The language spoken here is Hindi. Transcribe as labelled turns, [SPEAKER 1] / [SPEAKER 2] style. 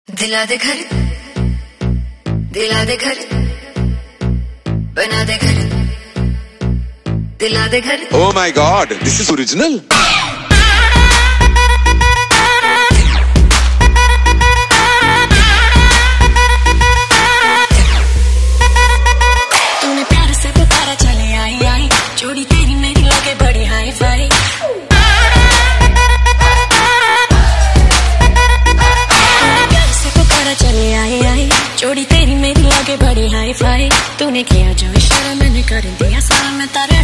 [SPEAKER 1] दिला दे घर, दिला दे घर, बना दे घर, दिला दे घर।
[SPEAKER 2] Oh my God, this is original.
[SPEAKER 1] तूने प्यार से पुकारा चले आई आई, जोड़ी तेरी मेरी लगे बड़ी हाई फाई। चली आई आई, जोड़ी तेरी मेरी लगे बड़ी हाई फाई। तूने किया जो इशारा मैंने कर दिया सारा, मैं तारे